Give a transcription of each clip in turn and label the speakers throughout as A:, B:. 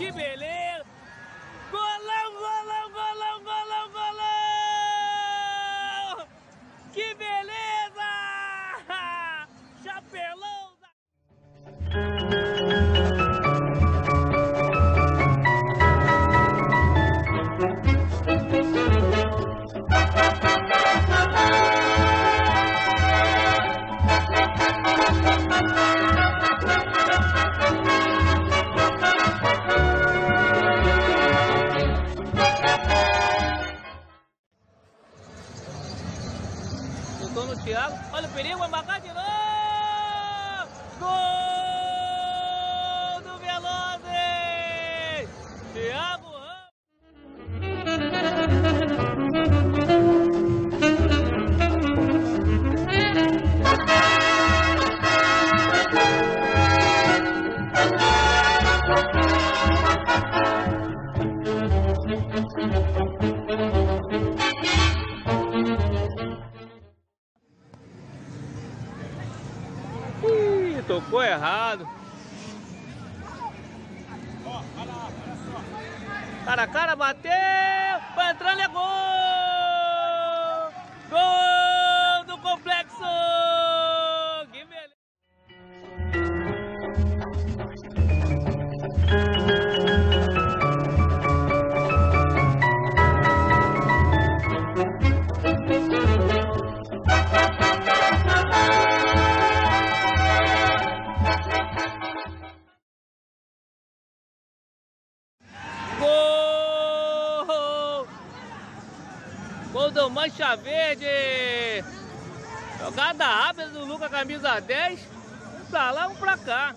A: que beleza! Golão, golão, golão, golão, golão! Que beleza! Chapelão! Botou no Thiago. Olha o perigo, vai marcar de novo! Gol do Velozes! Thiago Ramos! Tocou errado. Cara a cara, bateu. Vai entrando, é gol! Gol do Complexo! Que beleza! Gol do Mancha Verde! Jogada rápida do Lucas, camisa 10. Um pra lá, um pra cá.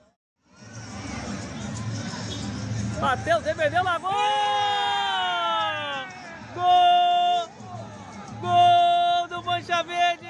A: Bateu, defendeu lá, gol! Gol! Gol do Mancha Verde!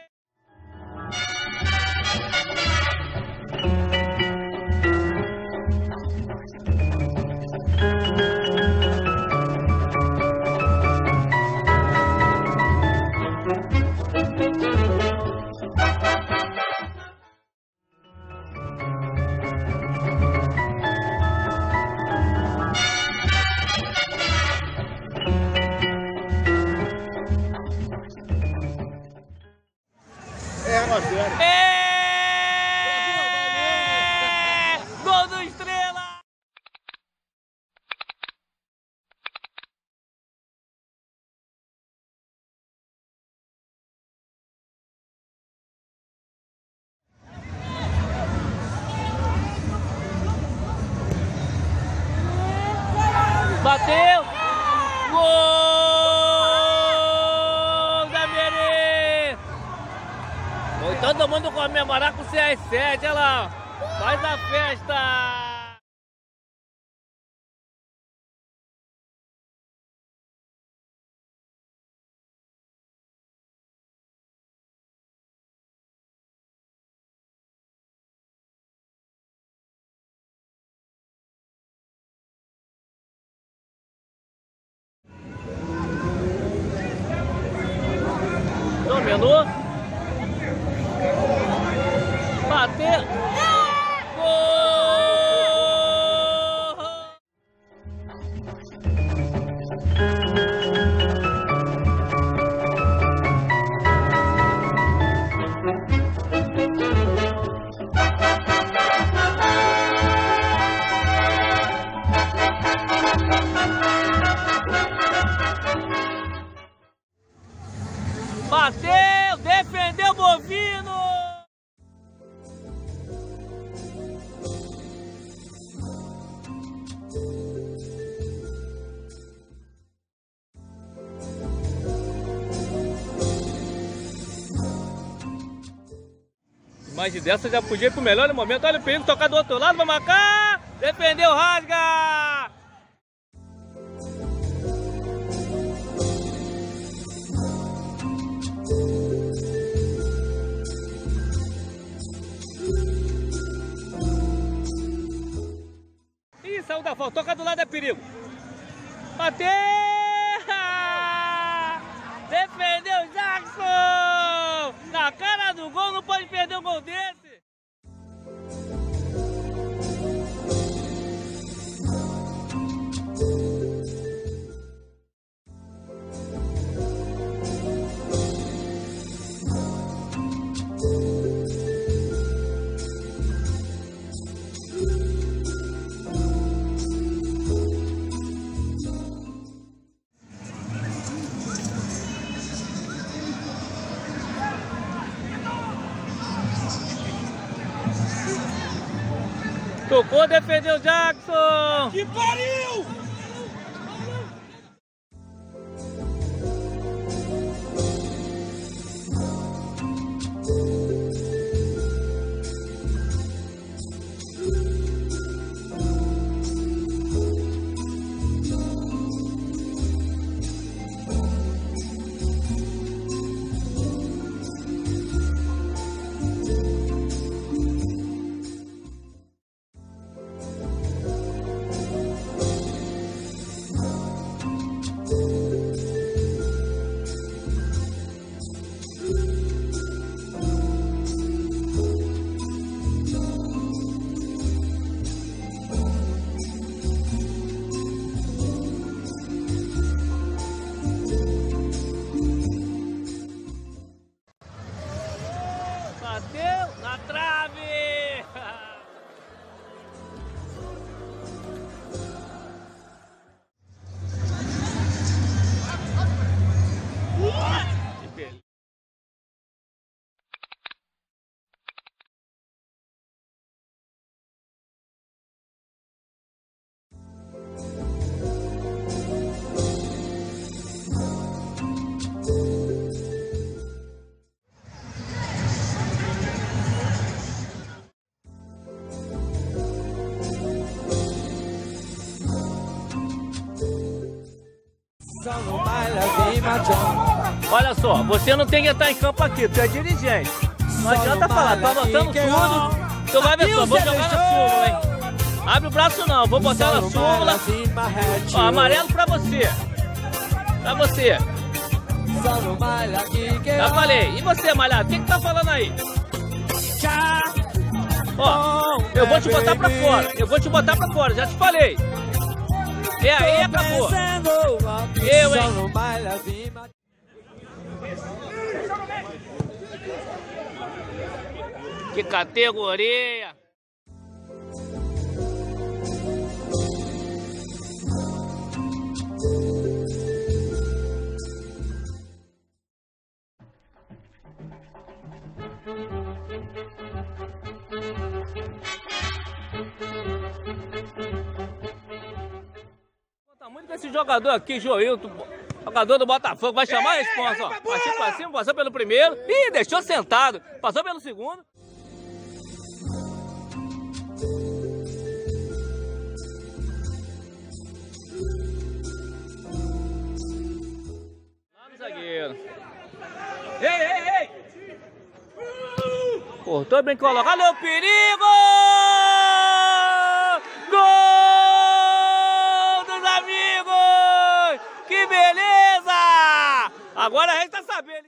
A: Gol do Estrela! Bateu! Gol da Merê! Foi todo mundo comemorar com o CR7, olha lá! Faz a festa! Dominou. Bateu. Gol! Bateu, defendeu o Bovino! Imagem dessa já podia ir pro melhor momento. Olha o perigo, tocar do outro lado, vai marcar! Defendeu, rasga! Ih, saiu da falta, toca do lado é perigo. Bateu! Defendeu o Jackson! Na cara do gol, não pode perder um gol desse! Tocou, defendeu o Jackson.
B: Que pariu!
A: Bateu na trave! Que beleza. Olha só, você não tem que estar em campo aqui, tu é dirigente. Não adianta falar, tô anotando tudo. Tu vai ver só, vou jogar na súmula, hein? Abre o braço não, vou botar na súmula. Ó, amarelo pra você. Pra você. Já falei. E você, malhado, o que tá falando aí? Ó, eu vou te botar pra fora. Eu vou te botar pra fora, já te falei. E aí, acabou. Eu, hein? Que categoria! Tá muito com esse jogador aqui, Joilton, jogador do Botafogo, vai chamar a responsa, ó. Partiu pra cima, passou pelo primeiro, ih, deixou sentado, passou pelo segundo. Lá no zagueiro. Ei! Cortou bem colocado, olha o perigo! Que beleza! Agora a gente tá sabendo.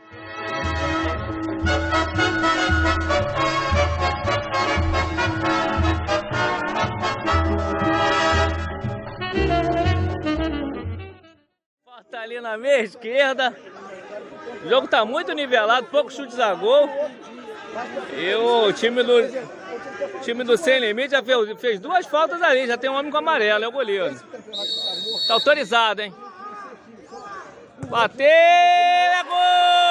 A: Falta ali na meia esquerda. O jogo tá muito nivelado, poucos chutes a gol. E o time do Sem Limite já fez duas faltas ali, já tem um homem com amarelo, é o goleiro. Tá autorizado, hein? Bateu, é gol!